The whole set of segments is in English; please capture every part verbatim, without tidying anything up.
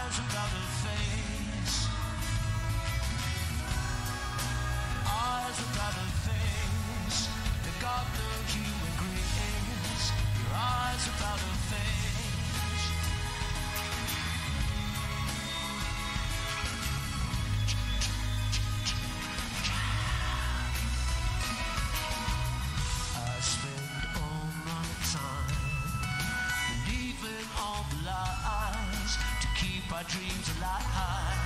Eyes without a face. Eyes without a face. They got no human grace. Your eyes without a face. I spend all my time believing all the lies to keep our dreams alive.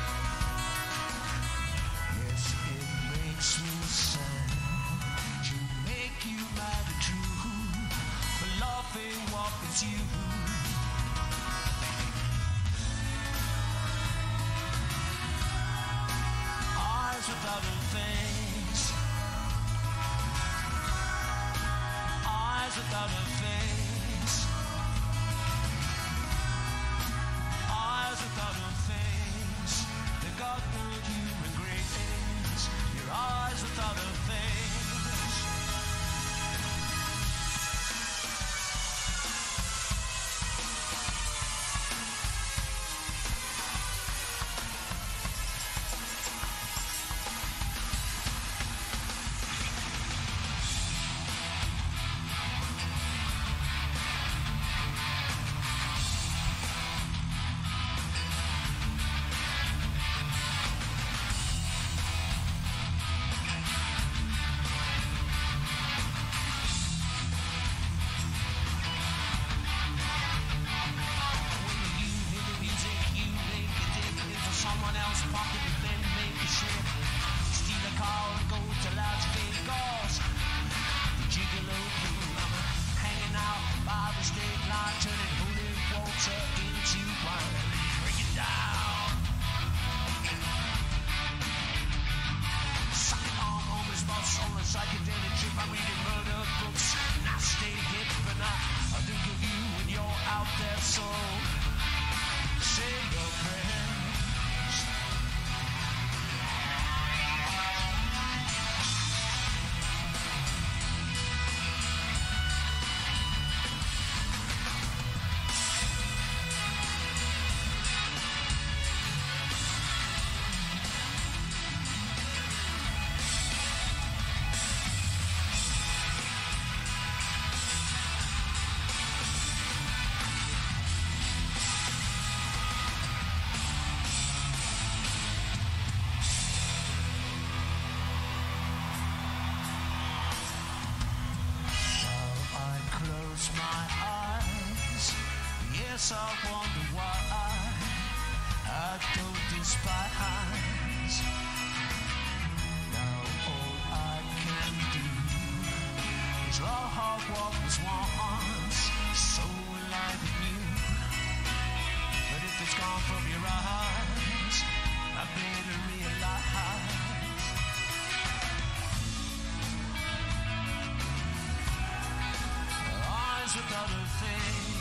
Yes, it makes me sad to make you mad and true, but loving what is you. Eyes without a face. Eyes without a face. Eyes without a face. They got no human grace. Your eyes without a face. Yes, I wonder why I don't despise. Now all I can do is love what was once so alive in you. But if it's gone from your eyes, I better realize. Eyes without a face.